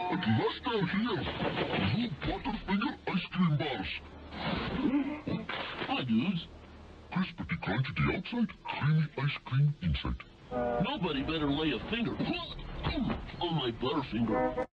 At last they're here. Blue Butterfinger ice cream bars. Hi, dudes. Crispity crunch at the outside, creamy ice cream inside. Nobody better lay a finger on my Butterfinger.